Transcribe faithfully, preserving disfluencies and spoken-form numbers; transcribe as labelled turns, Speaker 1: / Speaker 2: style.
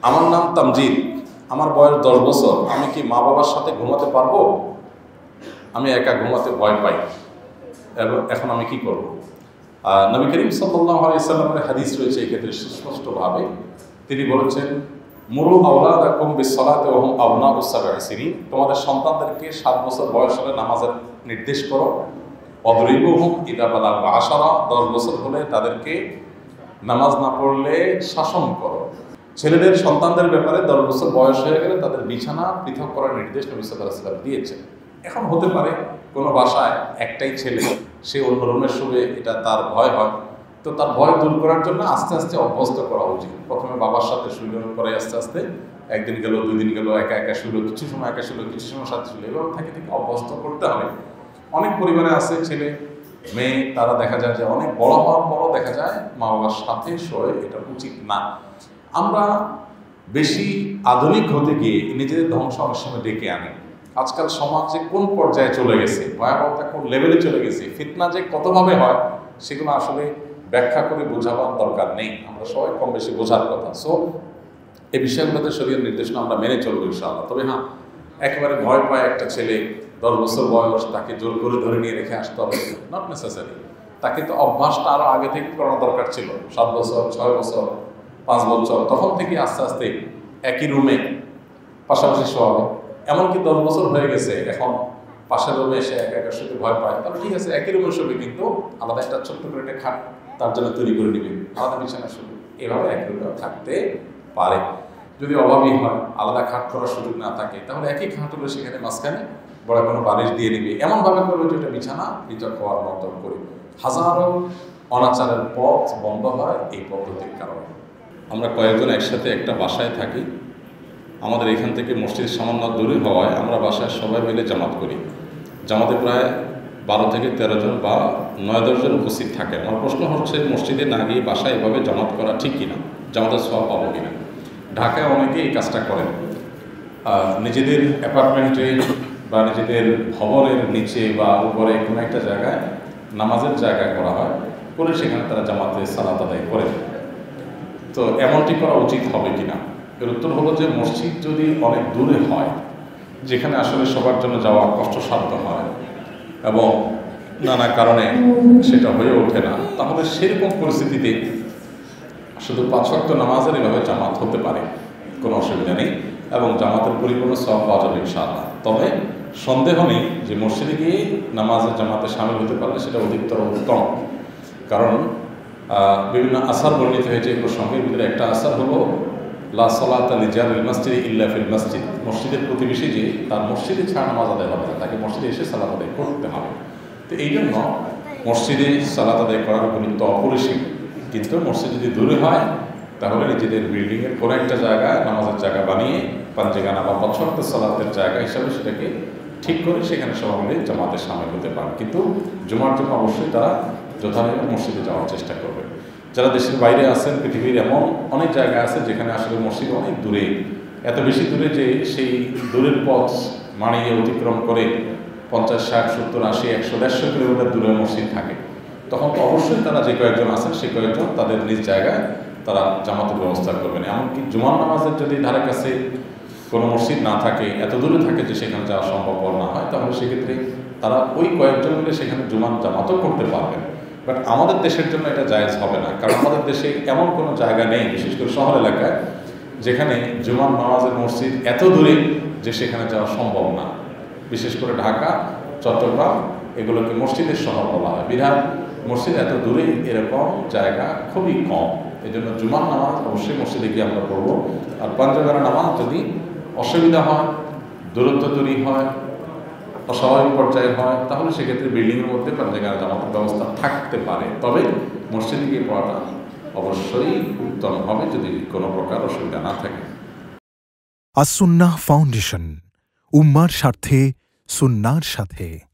Speaker 1: আমার নাম তামজিদ, আমার বয়স দশ বছর, আমি কি মা বাবার সাথে ঘুমাতে পারবো? আমি একা ঘুমাতে ভয় পাই, এবং এখন আমি কি করব? নবী করিম সাল্লাল্লাহু আলাইহি ওয়াসাল্লামের হাদিস রয়েছে এক্ষেত্রে সুস্পষ্টভাবে। তিনি বলেছেন, মুরু আওলাদাকুম বিসসালাতি ওয়া হুম আবনাউ সাব'i সিনিন, তোমাদের সন্তানদেরকে সাত বছর বয়স হলে নামাজের নির্দেশ করো। ওয়াদরিবুহুম ইযা বালাগু আশারা, দশ বছর হলে তাদেরকে নামাজ না পড়লে শাসন করো। ছেলেদের সন্তানদের ব্যাপারে দশ বছর বয়স হয়ে গেলে তাদের বিছানা পৃথক করার নির্দেশ নবী সাল্লাল্লাহু আলাইহি ওয়াসাল্লাম দিয়েছেন। এখন হতে পারে কোনো বাসায় একটাই ছেলে, সে অন্য রুমে শুবে, এটা তার ভয় হয়, তো তার ভয় দূর করার জন্য আস্তে আস্তে অভ্যস্ত করা উচিত। প্রথমে বাবার সাথে শুলো, পরে আস্তে আস্তে একদিন গেল, দুই দিন গেল, একা একা শুলো, কিছু সময় একা শুলো, কিছু সময় সাথে শুলো, এভাবে থেকে থেকে অভ্যস্ত করতে হবে। অনেক পরিবারে আছে ছেলে মেয়ে, তারা দেখা যায় যে অনেক বড় হওয়ার পরও দেখা যায় মা বাবার সাথে শোয়, এটা উচিত না। আমরা বেশি আধুনিক হতে গিয়ে নিজেদের ধ্বংস অনেক সময় ডেকে আনি। আজকাল সমাজে কোন পর্যায়ে চলে গেছে, ভয়াবহতা কোন লেভেলে চলে গেছে, ফিতনা যে কতভাবে হয় সেগুলো আসলে ব্যাখ্যা করে বোঝাবার দরকার নেই, আমরা সবাই কম বেশি বোঝার কথা। সো এই বিষয়গুলোতে শরীয়তের নির্দেশনা আমরা মেনে চলবো ইনশাআল্লাহ। তবে হ্যাঁ, একেবারে ভয় পায় একটা ছেলে, দশ বছর বয়স, তাকে জোর করে ধরে নিয়ে রেখে আসতে হবে, নট নেসেসারি। তাকে তো অভ্যাসটা আরও আগে থেকে করানো দরকার ছিল, সাত বছর, ছয় বছর, পাঁচ বছর, তখন থেকে আস্তে আস্তে একই রুমে পাশাপাশি শোয়াবে। এমনকি দশ বছর হয়ে গেছে, এখন পাশের রুমে এসে একা একা শুতে ভয় পায়, তাহলে ঠিক আছে, একই রুমে শুবে, কিন্তু আলাদা একটা ছোট্ট করে একটা খাট তার জন্য তৈরি করে নেবে, আলাদা বিছানা শুবে, এভাবে একই রুমে থাকতে পারে। যদি অভাবী হয়, আলাদা খাট করার সুযোগ না থাকে, তাহলে একই খাট হলে সেখানে মাঝখানে বড় কোনো বালিশ দিয়ে নিবে, এমনভাবে করবে যেটা বিছানা পৃথক হওয়ার মতো করে। হাজারো অনাচারের পথ বন্ধ হয় এই পদ্ধতির কারণে। আমরা কয়েকজন একসাথে একটা বাসায় থাকি, আমাদের এখান থেকে মসজিদ সামান্য দূরে হওয়ায় আমরা বাসায় সবাই মিলে জামাত করি। জামাতে প্রায় বারো থেকে তেরো জন বা নয় দশ জন উপস্থিত থাকে। আমার প্রশ্ন হচ্ছে, মসজিদে না গিয়ে বাসায় এভাবে জামাত করা ঠিক কিনা, জামাতের সওয়াব পাবো কিনা? ঢাকায় অনেকে এই কাজটা করেন, নিজেদের অ্যাপার্টমেন্টে বা নিজেদের ভবনের নিচে বা উপরে কোনো একটা জায়গায় নামাজের জায়গা করা হয়, করে সেখানে তারা জামাতে সালাত আদায় করেন। তো এমনটি করা উচিত হবে কিনা? এর উত্তর হলো যে, মসজিদ যদি অনেক দূরে হয়, যেখানে আসলে সবার জন্য যাওয়া কষ্টসাধ্য হয় এবং নানা কারণে সেটা হয়ে ওঠে না, তাহলে সেরকম পরিস্থিতিতে শুধু পাঁচ ওয়াক্ত নামাজের এভাবে জামাত হতে পারে, কোনো অসুবিধা নেই, এবং জামাতের পরিপূর্ণ সওয়াব পাওয়া যাবে ইনশাআল্লাহ। তবে সন্দেহ নেই যে মসজিদে গিয়ে নামাজের জামাতে শামিল হতে পারলে সেটা অধিকতর উত্তম, কারণ বিভিন্ন আসার বর্ণিত হয়েছে এই প্রসঙ্গের ভিতরে। একটা আসার হলো, লা সালাতা লিজারিল মসজিদি ইল্লা ফিল মসজিদ, মসজিদের প্রতিবেশী যে, তার মসজিদে ছাড়া নামাজ আদায় হবে না, তাকে মসজিদে এসে সালাত আদায় করতে হবে। তো এই জন্য মসজিদে সালাত আদায় করার গুরুত্ব অপরিসীম। কিন্তু মসজিদ যদি দূরে হয়, তাহলে নিজেদের বিল্ডিংয়ের কোনো একটা জায়গায় নামাজের জায়গা বানিয়ে পাঞ্জেগানা বা পাঁচ ওয়াক্ত সালাতের জায়গা হিসাবে সেটাকে ঠিক করে সেখানে সবাই মিলে জামাতে শামিল হতে পারে। কিন্তু জুমার জন্য অবশ্যই তারা যথাযথ মসজিদে যাওয়ার চেষ্টা করবে। যারা দেশের বাইরে আছেন, পৃথিবীর এমন অনেক জায়গা আছে যেখানে আসলে মসজিদ অনেক দূরে, এত বেশি দূরে যে সেই দূরের পথ মানিয়ে অতিক্রম করে পঞ্চাশ, ষাট, সত্তর, আশি, একশো, দেড়শো কিলোমিটার দূরে মসজিদ থাকে, তখন তো অবশ্যই তারা যে কয়েকজন আছেন সেই কয়েকজন তাদের নিজ জায়গায় তারা জামাতের ব্যবস্থা করবেন। এমনকি জুমার নামাজের যদি ধারে কাছে কোনো মসজিদ না থাকে, এত দূরে থাকে যে সেখানে যাওয়া সম্ভব না হয়, তাহলে সেক্ষেত্রে তারা ওই কয়েকজন মিলে সেখানে জুমার জামাতও করতে পারবেন। বাট আমাদের দেশের জন্য এটা জায়েজ হবে না, কারণ আমাদের দেশে এমন কোনো জায়গা নেই, বিশেষ করে শহর এলাকায়, যেখানে জুমার নামাজের মসজিদ এত দূরে যে সেখানে যাওয়া সম্ভব না। বিশেষ করে ঢাকা, চট্টগ্রাম, এগুলোকে মসজিদের শহর বলা হয়, বিধান মসজিদ এত দূরে এরকম জায়গা খুবই কম। এই জন্য জুমার নামাজ অবশ্যই মসজিদে গিয়ে আমরা পড়বো। আর পাঞ্জাবের নামাজ যদি অসুবিধা হয়, দূরত্ব তৈরি হয়, অস্বাভাবিক পর্যায়ে হয়, তাহলে সেক্ষেত্রে বিল্ডিংয়ের মধ্যে পাঞ্জাবের জামাতের ব্যবস্থা থাকতে পারে। তবে মসজিদে গিয়ে পড়াটা অবশ্যই উত্তম হবে যদি কোনো প্রকার অসুবিধা না থাকে।
Speaker 2: আস সুন্নাহ ফাউন্ডেশন, উম্মার স্বার্থে সুন্নাহর সাথে।